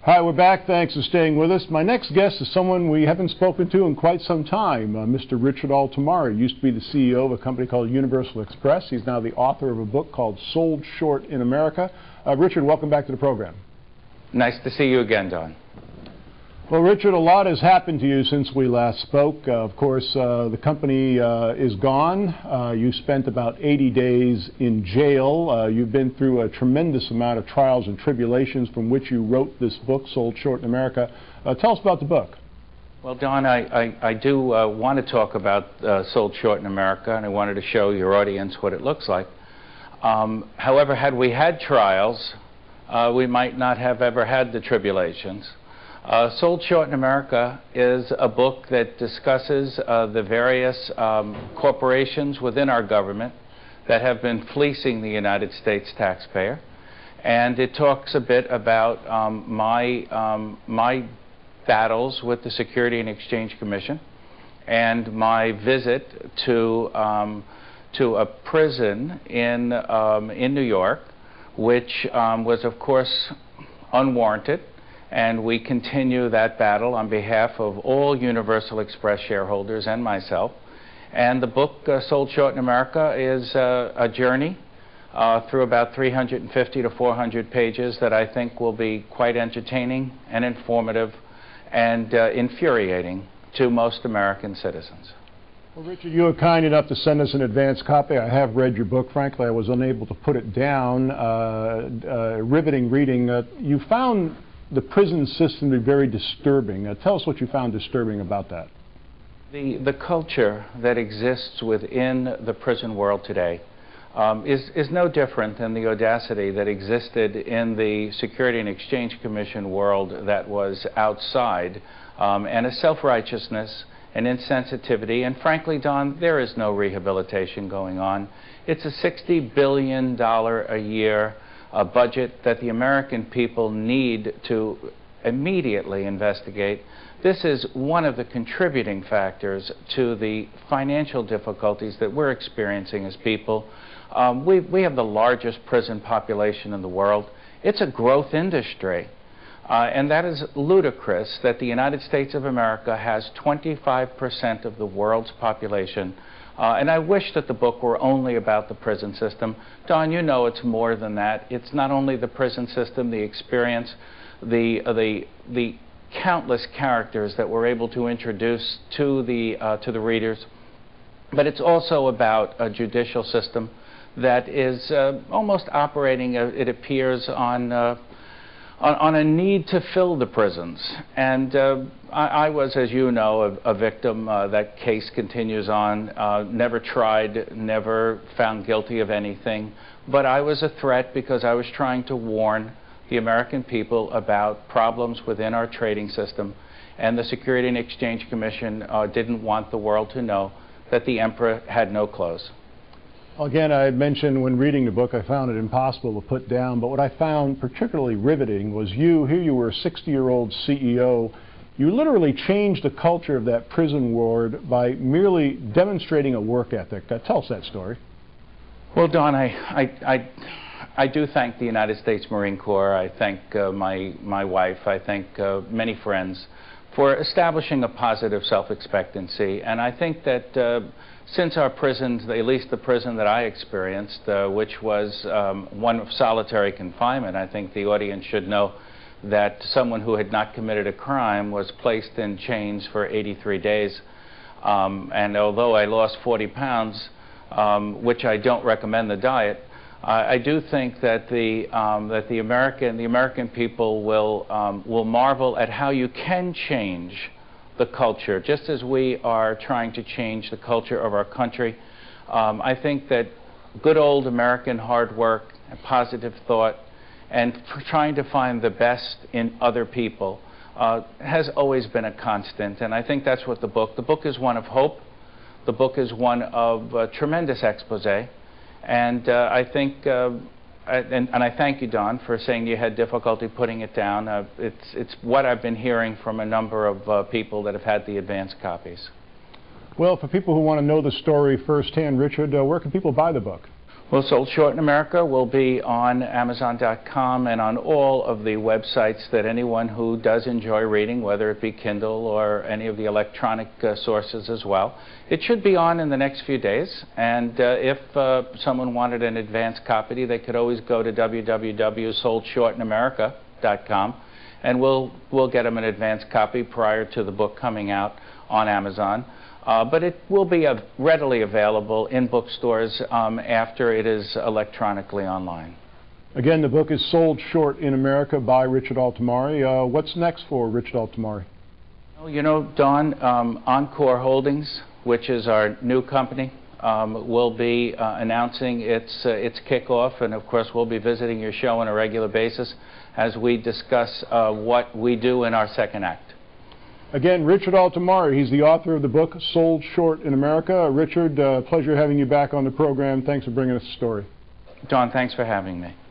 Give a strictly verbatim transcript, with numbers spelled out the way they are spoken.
Hi, we're back. Thanks for staying with us. My next guest is someone we haven't spoken to in quite some time, uh, Mister Richard Altomare. He used to be the C E O of a company called Universal Express. He's now the author of a book called Sold Short in America. Uh, Richard, welcome back to the program. Nice to see you again, Don. Well, Richard, a lot has happened to you since we last spoke. Uh, of course, uh, the company uh, is gone. Uh, you spent about eighty days in jail. Uh, you've been through a tremendous amount of trials and tribulations from which you wrote this book, Sold Short in America. Uh, tell us about the book. Well, Don, I, I, I do uh, want to talk about uh, Sold Short in America, and I wanted to show your audience what it looks like. Um, however, had we had trials, uh, we might not have ever had the tribulations. Uh, Sold Short in America is a book that discusses uh, the various um, corporations within our government that have been fleecing the United States taxpayer. And it talks a bit about um, my, um, my battles with the Security and Exchange Commission and my visit to, um, to a prison in, um, in New York, which um, was, of course, unwarranted. And we continue that battle on behalf of all Universal Express shareholders and myself. And the book, uh, Sold Short in America, is uh, a journey uh, through about three hundred fifty to four hundred pages that I think will be quite entertaining and informative and uh, infuriating to most American citizens. Well, Richard, you were kind enough to send us an advance copy. I have read your book. Frankly, I was unable to put it down. Uh, uh, riveting reading. Uh, you found the prison system to be very disturbing. Uh, tell us what you found disturbing about that. The, the culture that exists within the prison world today um, is, is no different than the audacity that existed in the Security and Exchange Commission world that was outside, um, and a self-righteousness, an insensitivity, and frankly, Don, there is no rehabilitation going on. It's a sixty billion dollars a year a budget that the American people need to immediately investigate. This is one of the contributing factors to the financial difficulties that we're experiencing as people. Um, we, we have the largest prison population in the world. It's a growth industry. Uh, and that is ludicrous that the United States of America has twenty-five percent of the world's population. Uh, and I wish that the book were only about the prison system. Don, you know it's more than that. It's not only the prison system, the experience, the, uh, the, the countless characters that we're able to introduce to the, uh, to the readers, but it's also about a judicial system that is uh, almost operating, uh, it appears, on uh, On, on a need to fill the prisons. And uh, I, I was, as you know, a, a victim. Uh, that case continues on. Uh, never tried, never found guilty of anything. But I was a threat because I was trying to warn the American people about problems within our trading system. And the Security and Exchange Commission uh, didn't want the world to know that the emperor had no clothes. Again, I had mentioned when reading the book, I found it impossible to put down, but what I found particularly riveting was you, here you were a sixty-year-old C E O, you literally changed the culture of that prison ward by merely demonstrating a work ethic. Uh, tell us that story. Well, Don, I, I, I, I do thank the United States Marine Corps. I thank uh, my, my wife. I thank uh, many friends for establishing a positive self-expectancy. And I think that uh, since our prisons, at least the prison that I experienced, uh, which was um, one of solitary confinement, I think the audience should know that someone who had not committed a crime was placed in chains for eighty-three days. Um, and although I lost forty pounds, um, which I don't recommend the diet, uh, I do think that the, um, that the American, the American people will, um, will marvel at how you can change the culture, just as we are trying to change the culture of our country. Um, I think that good old American hard work and positive thought and trying to find the best in other people uh, has always been a constant, and I think that's what the book, the book is one of hope, the book is one of uh, tremendous expose, and uh, I think uh, I, and, and I thank you, Don, for saying you had difficulty putting it down. Uh, it's, it's what I've been hearing from a number of uh, people that have had the advanced copies. Well, for people who want to know the story firsthand, Richard, uh, where can people buy the book? Well, Sold Short in America will be on Amazon dot com and on all of the websites that anyone who does enjoy reading, whether it be Kindle or any of the electronic uh, sources as well. It should be on in the next few days, and uh, if uh, someone wanted an advance copy, they could always go to w w w dot sold short in america dot com, and we'll, we'll get them an advance copy prior to the book coming out on Amazon. Uh, but it will be uh, readily available in bookstores um, after it is electronically online. Again, the book is Sold Short in America by Richard Altimari. Uh, what's next for Richard Altimari? Well, you know, Don, um, Encore Holdings, which is our new company, um, will be uh, announcing its, uh, its kickoff, and of course we'll be visiting your show on a regular basis as we discuss uh, what we do in our second act. Again, Richard Altimari, he's the author of the book Sold Short in America. Uh, Richard, uh, pleasure having you back on the program. Thanks for bringing us the story. Don, thanks for having me.